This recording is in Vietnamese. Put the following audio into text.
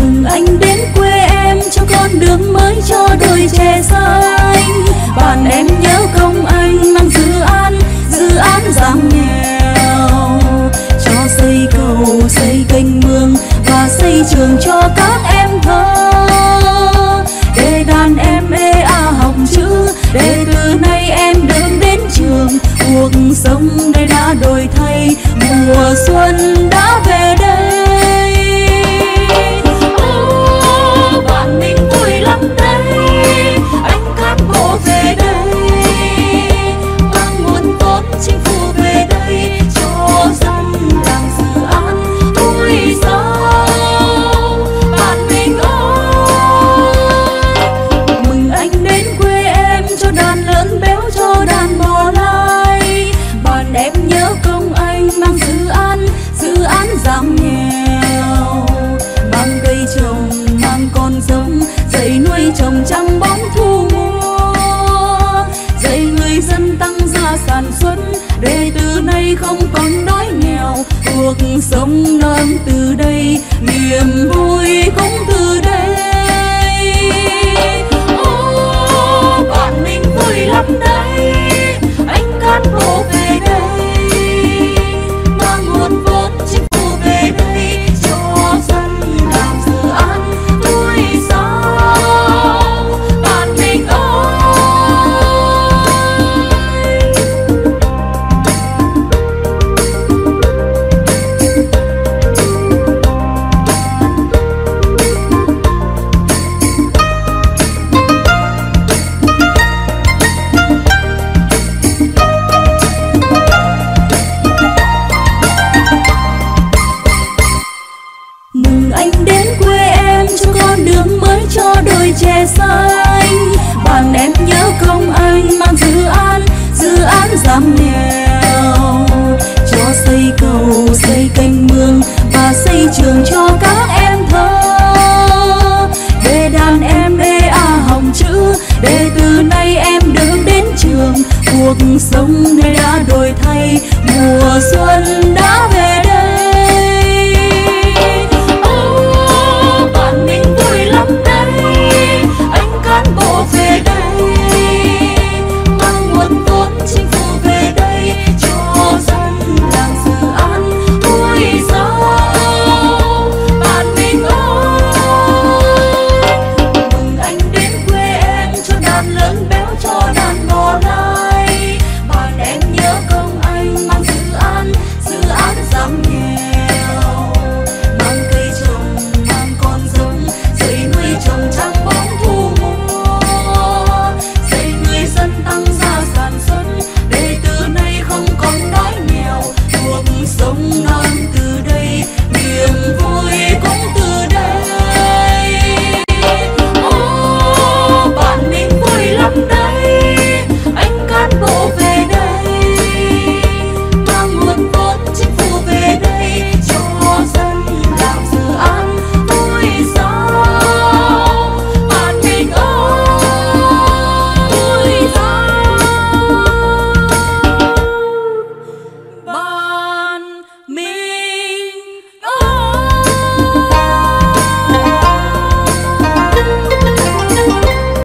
Mừng anh đến quê em cho con đường mới cho đôi trẻ xanh. Bạn em nhớ công anh mang dự án giảm nghèo, cho xây cầu xây kênh mương và xây trường cho các em thơ. Để đàn em học chữ, để từ nay em được đến trường. Cuộc sống đây đã đổi thay, mùa xuân đã về đây. Bạn mình vui lắm đây, anh cán bộ về đây, mang nguồn vốn chính phủ về đây cho dân làm dự án vui sao. Bạn mình ơi, mừng anh đến quê em cho đàn lợn béo cho đàn bò lai. Bạn em nhớ công anh mang dự án giảm nghèo, mang cây trồng mang con giống, dạy nuôi trồng trăng bón thu mua, dạy người dân tăng gia sản xuất để từ nay không còn đói nghèo. Cuộc sống non từ đây, niềm vui cũng từ đây. Bạn mình vui lắm đây, anh cán bộ về đây, mang nguồn vốn chính phủ về đây cho dân làm dự án vui sao. Bạn mình ơi, mừng anh đến quê em cho con đường mới cho đôi trẻ xanh. Bạn em nhớ công anh mang dự án giảm nghèo, cho xây cầu xây kênh mương và xây trường cho các em thơ. Để đàn em học chữ, để từ nay em được đến trường. Cuộc sống đây đã đổi thay, mùa xuân